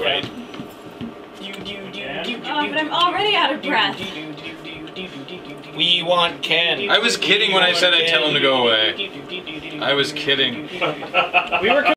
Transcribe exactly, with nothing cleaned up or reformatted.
right? Oh, but I'm already out of breath. We want Ken. I was kidding when I said I'd tell him to go away. I was kidding. We were